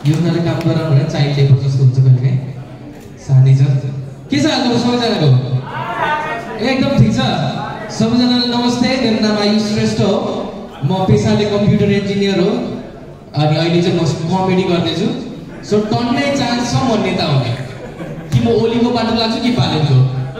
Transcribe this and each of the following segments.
यो उनीहरूले काम गर भनेर चाइल्ड लेबर जस्तो हुन्छ कहिले सानै छ के छ हालको सबैजनाको एकदम ठिक छ सबैजनालाई नमस्ते मेरो नाम आयुष श्रेष्ठ हो म पेसाले कम्प्युटर इन्जिनियर हो अनि अहिले चाहिँ म कमेडी गर्दैछु सो टन्नै चान्स छ म नेता हुने कि म ओलीको बाटो लाग्छु कि बालेनको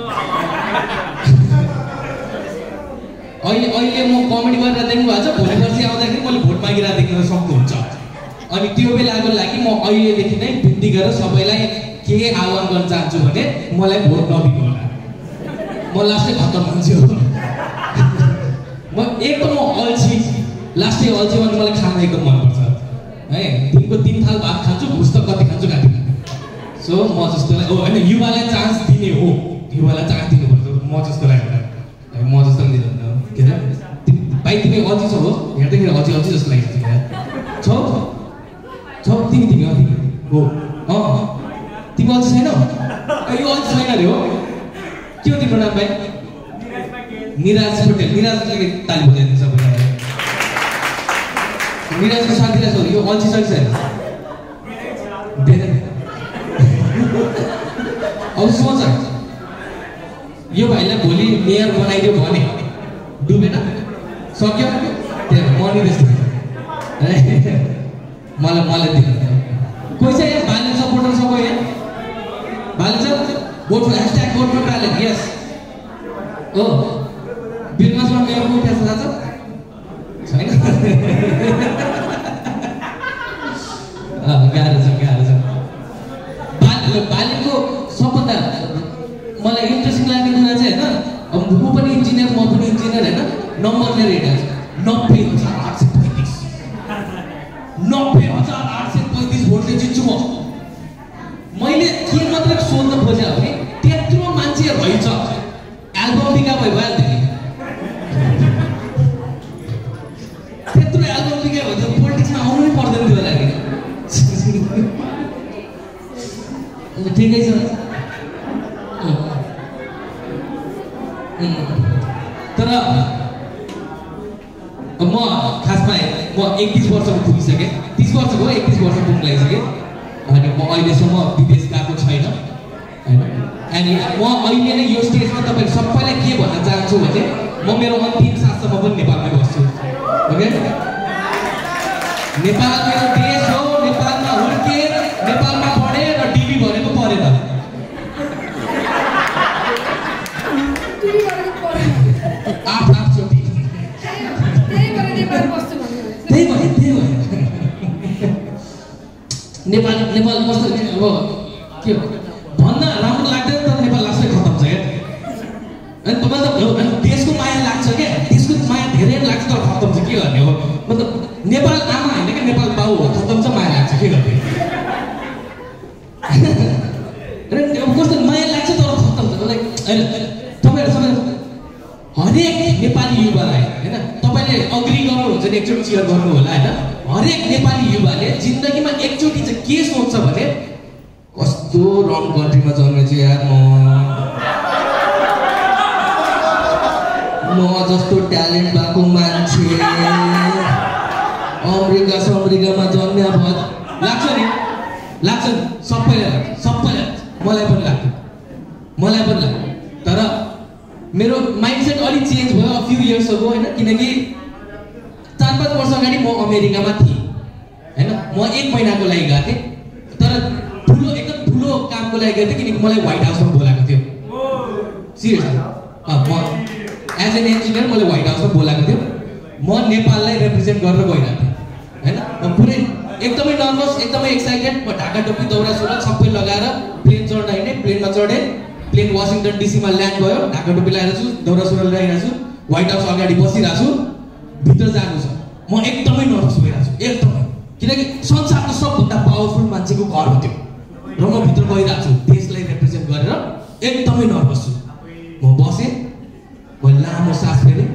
अहिले म कमेडी गरेर देख्नु भएको छ भोलि पर्सि आउँदाखेरि मैले भोट मागिरहेको देख्न सक्नुहुन्छ अनि त्यो बेलाको लागि म अहिलेदेखि नै बिन्ती गरेर सबैलाई के आह्वान गर्न चाहन्छु भने मलाई भोट नदिनु होला म लास्टै खत्तम मान्छे हो म एकदम अल्छी लास्टै अल्छी भने मलाई खाना एकदम मनपर्छ है दिनको 3 थाल भात खान्छु भुस त कति खान्छु सो म जस्तोलाई होइन युवालाई चान्स दिने हो युवालाई चान्स दिनुपर्छ म जस्तोलाई म जस्तो पनि दिँदैन के अरे भाइ तिमी अल्छी छौ हो हेर्दाखेरि अल्छी जस्तो लागिरहेको छौ तिमी हो तिमी अल्छी छैनौ यो अल्छी छैन अरे हो के हो तिम्रो नाम भाइ निराज पटेल निराजले ताली बजाइदिन्छ सबैलाई निराजको साथीलाई छ यो अल्छी छैन अब सोच यो भाइलाई भोलि मेयर बनाइदियो भने डुबेन सक्यो त्यहाँ मनी त्यस्तो मलाई दिनु कोही छ यहाँ बाले सपोर्टर छ कोही यहाँ बाले छ भोट फर टालेन्ट यस हो बिरमासमा मेयर को उठ्या छ छैन गाह्रो छ बालेको सबभन्दा मलाई इन्ट्रेस्टिङ लाग्ने कुरा चाहिँ होइन अब म पनि इन्जिनियर म पनि इन्जिनियर होइन नम्बर लिएर हिँडेको छु 90,835 भोटले जित्छु म मैले के मात्रै सोध्न खोजेँ भने त्यत्रो मान्छे रहेछ एल्बम बिका भइहाल्थ्यो नि त्यत्रो एल्बम बिका भयो त पोलिटिक्समा आउनु नै पर्दैन थियो होला कि ठिकै छ तर म खासमा म 31 वर्षको पुगिसकेँ 30 वर्षको 31 वर्ष पुग्न लागिसकेँ अनि म अहिलेसम्म विदेश गएको छैन होइन अनि म अहिले नै यो स्टेजमा तपाईँहरू सबैलाई के भन्न चाहन्छु भने म मेरो अन्तिम साससम्म पनि नेपालमै बस्छु ओके नेपाल मेरो देश हो नेपालमा हुर्के नेपालमा पढे र डिबी भनेको परेन आठचोटि त्यही भयो नेपाल कस्तो अब के भन्न राम्रो लाग्दैन तर नेपाल लास्टै खत्तम छ क्या अनि तपाईँलाई त देशको माया लाग्छ क्या देशको माया धेरै लाग्छ तर खत्तम छ के गर्ने हो मतलब नेपाल आमा होइन क्या नेपाल बाउ हो खत्तम छ माया लाग्छ के गर्ने कस्तो माया लाग्छ तर खत्तम छ तपाईँहरूसँग हरेक नेपाली युवालाई होइन तपाईँले अग्री गर्नुहुन्छ भने एकचोटि चियर गर्नु होला होइन हरेक नेपाली युवाले जिन्दगीमा एकचोटि चाहिँ के सोच्छ भने कस्तो रङ कन्ट्रीमा जन्मेछु यार म जस्तो ट्यालेन्ट भएको मान्छे अमेरिकामा जन्मिया भयो लाग्छ नि सबैलाई मलाई पनि लाग्छ तर मेरो माइन्डसेट अलिक चेन्ज भयो फ्यु इयर्स अगो होइन किनकि 4-5 वर्ष अगाडि म अमेरिकामा थिएँ होइन म 1 महिनाको लागि गएको थिएँ तर एकदम ठुलो कामको लागि गएको थिएँ किनकि मलाई व्हाइट हाउसमा बोलाएको थियो सिरियसली म एज एन इन्जिनियर मैले व्हाइट हाउसमा बोलाएको थियो म नेपाललाई रिप्रेजेन्ट गरेर गइरहेको थिएँ होइन म पुरै एकदमै नर्भस एकदमै एक्साइटेड म ढाका टोपी दौरा सुरुवाल सबै लगाएर प्लेन चढ्न हिँडेँ प्लेनमा चढेँ प्लेन वासिङटन डीसीमा ल्यान्ड भयो ढाका टोपी लगाएर छु दौरा सुरुवाल लगाइरहेको छु व्हाइट हाउस अगाडि बसिरहेको छु भित्र जानु छ म एकदमै नर्भस भइरहेको छु एकदमै किनकि संसारको सबभन्दा पावरफुल मान्छेको घर हो त्यो र म भित्र गइरहेको छु देशलाई रिप्रेजेन्ट गरेर एकदमै नर्भस छु म बसेँ मैले लामो सास फेरेँ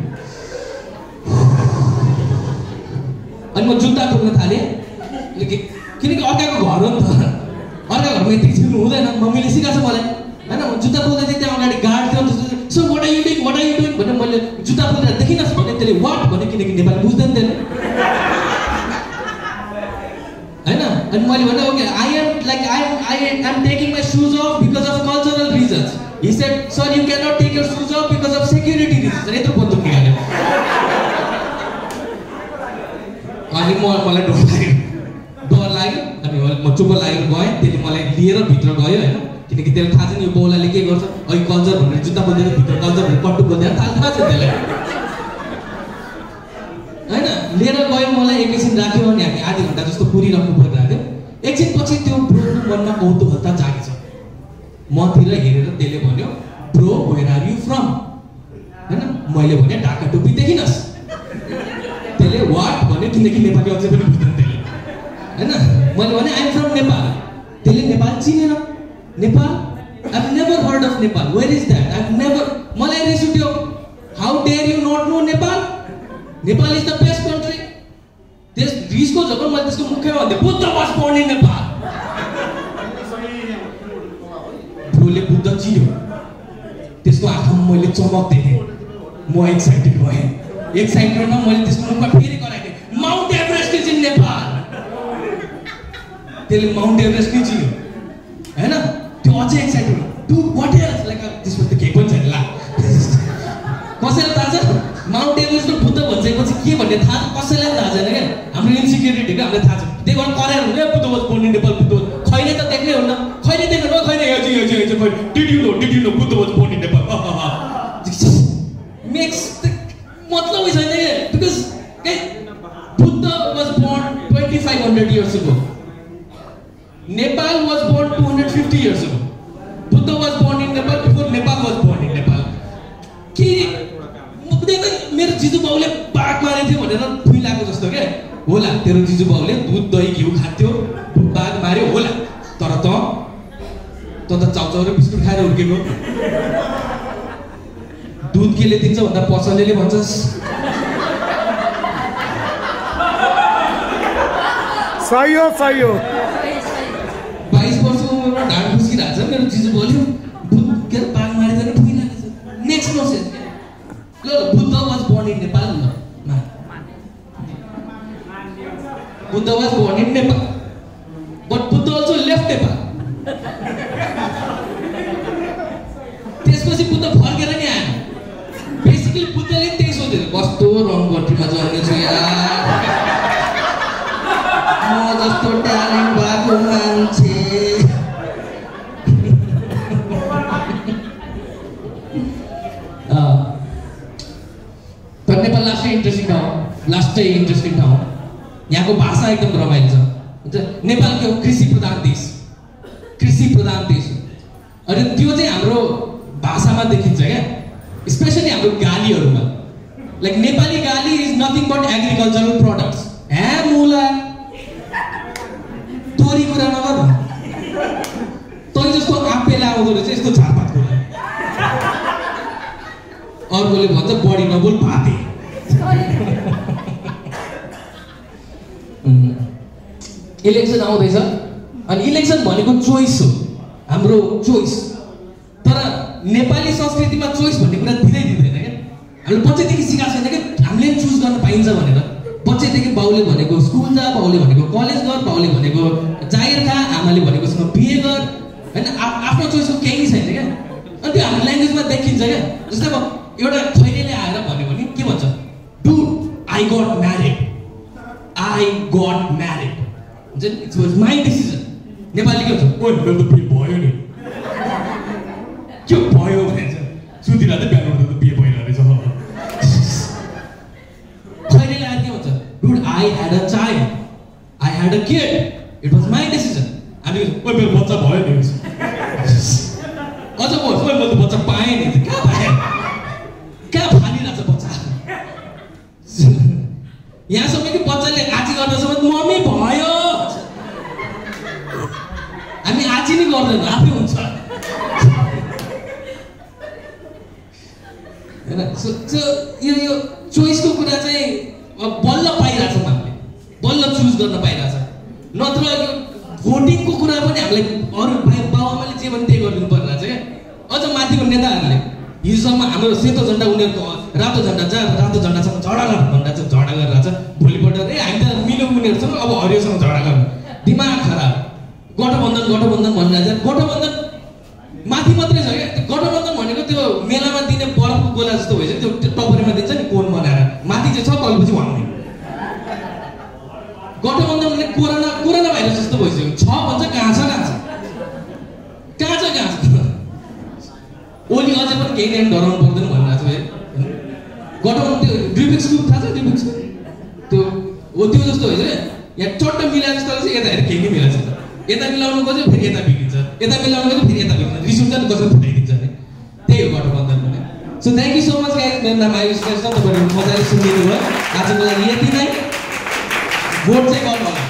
अनि म जुत्ता खोल्न थालेँ किनकि अर्काको घर हो नि त अर्काको घरमा यति छिर्नु हुँदैन मम्मीले सिकाएको छ मलाई होइन म जुत्ता खोल्दै थिएँ त्यहाँ अगाडि गार्ड थियो so what are you doing भनेर मैले जुत्ता खोलेर देखिनस् भने त्यसले वाट भने किनकि नेपाली बुझ्दैन थिएन होइन अनि मैले भने okay I am taking my shoes off because of cultural reasons. He said, sir, you cannot take your shoes off because of security reasons. अनि यत्रो बन्दुक निकाल्यो. अनि मलाई डर लाग्यो अनि म चुप लागेर गएँ. त्यसले मलाई लिएर भित्र गयो होइन, किनकि त्यसलाई थाहा छ नि यो बाउलाले के गर्छ, अहिले कल्चर भनेर जुत्ता बोल्दैन, भित्र कल्चर भनेर कट्टु बोल्दैन, थाहा छ त्यसलाई होइन. लिएर गयो, मलाई एकैछिन राख्यो अनि हामी आधी घन्टा जस्तो कुरिराख्नु परिरहेको थियो. एकछिन पछि त्यो ब्रोको मनमा कौतूहलता जागेछ. मतिर हेरेर त्यसले भन्यो, bro where are you from होइन. मैले भने ढाका टोपी देखिनस्. त्यसले वाट भन्यो, किनकि नेपाली अझै पनि बुझ्दैन त्यसले होइन. मैले भने आइएम फ्रम नेपाल. त्यसले नेपाल चिनेन. Nepal I have never heard of Nepal. Where is that? I have never. मलाई रिस उठ्यो, how dare you not know Nepal? Nepal is the best country. त्यस रिसको जब मैले त्यसको मुखमा भन्थेँ, Buddha was born in Nepal. ब्रोले बुद्ध चिन्यो. त्यसको आँखामा मैले चमक देखेँ. म एक्साइटेड भएँ. एक्साइटेडमा मैले त्यसको मुखमा फेरि कराइदिएँ, Mount Everest is in Nepal. त्यसले माउन्ट एभरेस्ट नै चिन्यो होइन. त्यो अझै एक्साइटेड भयो. डु वाट एल्स लाइक त्यसमा त केही पनि छैन. ला कसैलाई थाहा छ माउन्ट एभरेस्ट र बुद्ध भन्छेपछि के भन्ने थाहा कसैलाई थाहा छैन क्या. हाम्रो इन्सिक्युरिटीको हामीलाई थाहा छ. त्यही भएर कराएर हुँदैन Buddha was born in Nepal. Buddha खैले त देख्नै हुन्न. खैले देख्नु भयो? खैले did you know Buddha was born in Nepal. Makes मतलब छैन क्या. Because Buddha was born 2500 years ago. Nepal was born 250 years ago. Buddha was born in Nepal before Nepal was born in Nepal. कि मेरो जिजु बाउले बाघ मारेको थियो भनेर फुइलाको जस्तो क्या. होला तेरो जिजु बाउले दुध दही घिउ खान्थ्यो, बाघ मार्यो होला. तर त चाउचाउ र बिस्कुट खाएर हुर्केको. दुध केले दिन्छ भन्दा पसलेले भन्छस्. सही हो 22 वर्षको उमेरमा ढाड फुस्किरहेको छ. मेरो जिजु बाउले के अरे बाघ मारेर फुइलाको छ. Next no sense. ल Buddha was born in Nepal. Buddha was born in Nepal, but Buddha also left Nepal. त्यसपछि बुद्ध फर्केर नि आएन. बेसिकली बुद्धले त्यही सोधेर कस्तो रङ कन्ट्रीमा जन्मेछु यार, म जस्तो ट्यालेन्ट भएको मान्छे. तर नेपाल लास्टै इन्ट्रेस्टिङ ठाउँ. यहाँको भाषा एकदम रमाइलो छ. नेपाल के हो? कृषि प्रधान देश. अनि त्यो चाहिँ हाम्रो भाषामा देखिन्छ क्या. स्पेसली हाम्रो गालीहरूमा. लाइक नेपाली गाली is nothing but agricultural products. ह्या मुला तोरी कुरा नगर, तै जस्तो आपेला आउँदो रहेछ यस्तो झारपात कुरा. अर्कोले भन्छ बढी नबोल भाते. इलेक्सन आउँदैछ अनि इलेक्सन भनेको चोइस हो, हाम्रो चोइस. तर नेपाली संस्कृतिमा चोइस भन्ने कुरा दिँदैन क्या. हामीले बच्चैदेखि सिकाएको छैन क्या हामीले चुज गर्न पाइन्छ भनेर. बच्चैदेखि बाउले भनेको स्कुल जा, बाउले भनेको कलेज गर, बाउले भनेको जागिर खा, आमाले भनेकोसँग बिहे गर होइन. आफ्नो चोइसको केही छैन क्या. अनि त्यो हाम्रो ल्याङ्ग्वेजमा देखिन्छ क्या. जस्तै अब एउटा खैरेले आएर भन्यो भने के भन्छ, dude I got married. It was my decision. नेपाली के भन्छ, ओइ मेरो त बिहे भयो नि. के भयो भन्छ, सुतिरा त बिहान उठ्दा त बिहे भइरहेको रहेछ. खैरेले आएर के भन्छ, dude I had a child, I had a kid, it was my decision. हामी ओइ मेरो बच्चा भयो नि. अझ म मैले त बच्चा पाएँ नि. कहाँ पाएँ? कहाँ फालिरहेछ बच्चा? यहाँसम्म कि बच्चाले आजी गर्दासम्म मम्मी भयो. हामी आजी नै गर्दैन, आफै हुन्छ होइन. यो चोइसको कुरा चाहिँ बल्ल पाइरहेछौँ हामीले, बल्ल चुज गर्न पाइरहेछ. नत्र यो भोटिङको कुरा पनि हामीलाई अरू बाबुआमाले जे भने त्यही गरिदिनु परिरहेछ क्या. अझ माथिको नेताहरूले हिजोसम्म हाम्रो सेतो झन्डा उनीहरूको रातो झन्डा रातो झन्डासँग झगडा भनिरहेको छ, झगडा गरिरहेछ. भोलिपल्ट हामी त मिल्यौँ उनीहरूसँग, अब हरियोसँग झगडा गर्नु. दिमाग खराब गठबन्धन भनिरहेछ गठबन्धन माथि मात्रै छ क्या त्यो गठबन्धन भनेको त्यो मेलामा दिने बरफको गोला जस्तो भइसक्यो त्यो टपरीमा दिन्छ नि कोन बनाएर माथि चाहिँ छ तलपछि भन्ने गठबन्धन भने कोरोना भाइरस जस्तो भइसक्यो छ भन्छ कहाँ छ ओली अझै पनि केही टाइम डराउनु पर्दैन भनिरहेको छ है गठबन्धन त्यो ड्रिपिक्स ग्रुप थाहा छ ड्रिपिक्स त्यो जस्तो भइसक्यो यहाँ चट्ट मिलाए जस्तो लाग्छ यता हेरेर केही नै मिलाएको छैन यता मिलाउनु खोज्यो फेरि यता बिग्रिन्छ यता मिलाउनु खोज्यो फेरि यता बिग्रिन्छ रिस उठ्छ नि कसरी फुटाइदिन्छ नि त्यही हो गठबन्धन भने so thank you so much guys मेरो नाम आयुष श्रेष्ठ तपाईँहरू मजाले सुनिदिनु भयो आजको लागि यति नै भोट चाहिँ गर्नु होला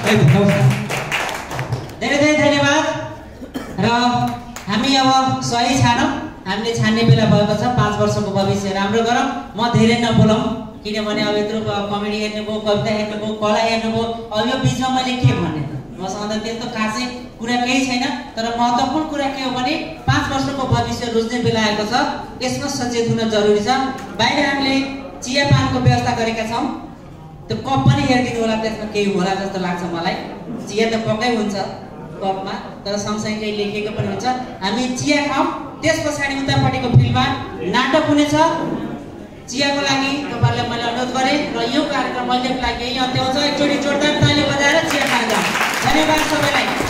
धेरै धेरै धन्यवाद र हामी अब सही छानौँ हामीले छान्ने बेला भएको छ 5 वर्षको भविष्य राम्रो गरौँ म धेरै नबोलाउँ किनभने अब यत्रो कमेडी हेर्नुभयो कविता हेर्नुभयो कला हेर्नुभयो अब यो बिचमा मैले के भन्ने त मसँग त त्यस्तो खासै कुरा केही छैन तर महत्त्वपूर्ण कुरा के हो भने 5 वर्षको भविष्य रोज्ने बेला आएको छ यसमा सचेत हुन जरुरी छ बाहिर हामीले चिया पानको व्यवस्था गरेका छौँ त्यो कप पनि हेरिदिनु होला त्यसमा केही होला जस्तो लाग्छ मलाई चिया त पक्कै हुन्छ कपमा तर सँगसँगै केही लेखेको पनि हुन्छ हामी चिया खाऊँ त्यस पछाडि उतापट्टिको फिल्डमा नाटक हुनेछ चियाको लागि तपाईँहरूलाई मैले अनुरोध गरेँ र यो कार्यक्रम अहिलेको लागि यही अन्त्य हुन्छ एकचोटि जोरदार ताली बजाएर चिया खान जाऊँ धन्यवाद सबैलाई